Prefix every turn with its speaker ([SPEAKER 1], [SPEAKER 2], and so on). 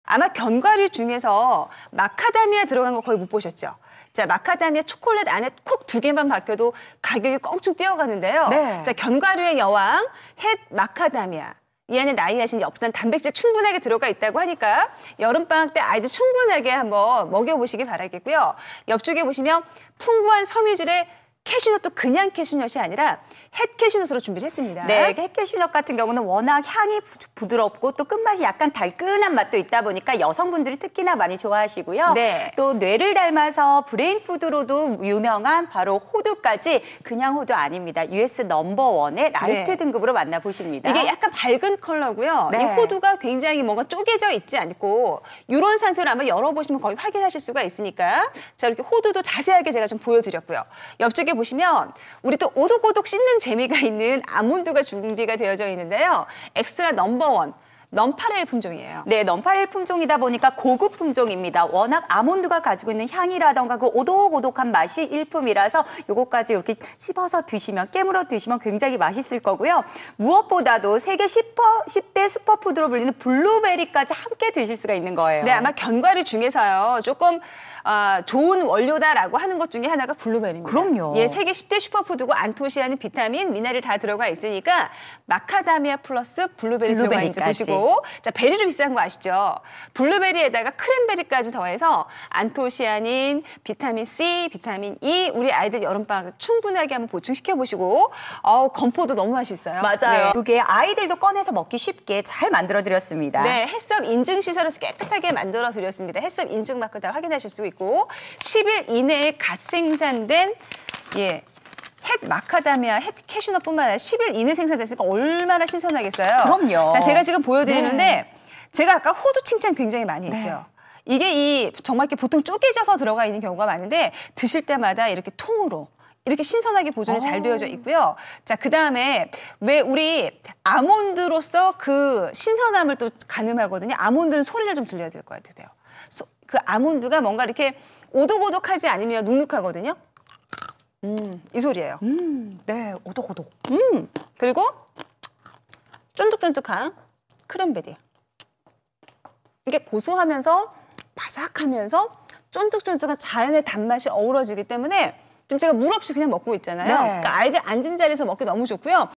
[SPEAKER 1] 아마 견과류 중에서 마카다미아 들어간 거 거의 못 보셨죠? 자, 마카다미아 초콜릿 안에 콕 2개만 박혀도 가격이 껑충 뛰어가는데요.
[SPEAKER 2] 네.
[SPEAKER 1] 자, 견과류의 여왕 햇 마카다미아. 이 안에 나이아신, 엽산, 단백질 충분하게 들어가 있다고 하니까 여름방학 때 아이들 충분하게 한번 먹여보시기 바라겠고요. 옆쪽에 보시면 풍부한 섬유질의 캐슈넛도 그냥 캐슈넛이 아니라 햇 캐슈넛으로 준비를 했습니다.
[SPEAKER 2] 네, 햇 캐슈넛 같은 경우는 워낙 향이 부드럽고 또 끝맛이 약간 달큰한 맛도 있다 보니까 여성분들이 특히나 많이 좋아하시고요.
[SPEAKER 1] 네.
[SPEAKER 2] 또 뇌를 닮아서 브레인푸드로도 유명한 바로 호두까지 그냥 호두 아닙니다. US 넘버원의 라이트
[SPEAKER 1] 네.
[SPEAKER 2] 등급으로 만나보십니다.
[SPEAKER 1] 이게 약간 밝은 컬러고요.
[SPEAKER 2] 네.
[SPEAKER 1] 이 호두가 굉장히 뭔가 쪼개져 있지 않고 이런 상태로 한번 열어보시면 거의 확인하실 수가 있으니까 자, 이렇게 호두도 자세하게 제가 좀 보여드렸고요. 옆쪽에 보시면 우리 또 오독오독 씹는 재미가 있는 아몬드가 준비가 되어져 있는데요. 엑스트라 넘버원. 넘파렐 품종이에요.
[SPEAKER 2] 네, 넘파렐 품종이다 보니까 고급 품종입니다. 워낙 아몬드가 가지고 있는 향이라던가 그 오독오독한 맛이 일품이라서 요거까지 이렇게 씹어서 드시면, 깨물어 드시면 굉장히 맛있을 거고요. 무엇보다도 세계 10대 슈퍼푸드로 불리는 블루베리까지 함께 드실 수가 있는 거예요.
[SPEAKER 1] 네, 아마 견과류 중에서요. 조금 좋은 원료다라고 하는 것 중에 하나가 블루베리입니다.
[SPEAKER 2] 그럼요.
[SPEAKER 1] 예, 세계 10대 슈퍼푸드고 안토시아닌, 비타민, 미네랄 다 들어가 있으니까 마카다미아 플러스 블루베리 들어가 있는지 보시고 자, 베리로 비싼 거 아시죠? 블루베리에다가 크랜베리까지 더해서 안토시아닌, 비타민 C, 비타민 E 우리 아이들 여름방학 충분하게 한번 보충시켜 보시고 건포도 너무 맛있어요.
[SPEAKER 2] 맞아요.
[SPEAKER 1] 네.
[SPEAKER 2] 이게 아이들도 꺼내서 먹기 쉽게 잘 만들어 드렸습니다.
[SPEAKER 1] 네, 햇섭 인증 시설에서 깨끗하게 만들어 드렸습니다. 햇섭 인증 마크 다 확인하실 수 있고 10일 이내에 갓 생산된 햇 마카다미아, 햇 캐슈넛뿐만 아니라 10일 이내 생산됐으니까 얼마나 신선하겠어요.
[SPEAKER 2] 그럼요.
[SPEAKER 1] 자, 제가 지금 보여드리는데
[SPEAKER 2] 네.
[SPEAKER 1] 제가 아까 호두 칭찬 굉장히 많이 했죠.
[SPEAKER 2] 네.
[SPEAKER 1] 이게 정말 이렇게 보통 쪼개져서 들어가 있는 경우가 많은데 드실 때마다 이렇게 통으로 이렇게 신선하게 보존이 잘 되어져 있고요. 자, 그다음에 왜 우리 아몬드로서 그 신선함을 또 가늠하거든요. 아몬드는 소리를 좀 들려야 될 것 같아요. 그 아몬드가 뭔가 이렇게 오독오독하지 않으면 눅눅하거든요. 이 소리예요.
[SPEAKER 2] 네, 오독오독.
[SPEAKER 1] 그리고 쫀득쫀득한 크랜베리. 이게 고소하면서 바삭하면서 쫀득쫀득한 자연의 단맛이 어우러지기 때문에 지금 제가 물 없이 그냥 먹고 있잖아요.
[SPEAKER 2] 네.
[SPEAKER 1] 그러니까 아이들 앉은 자리에서 먹기 너무 좋고요.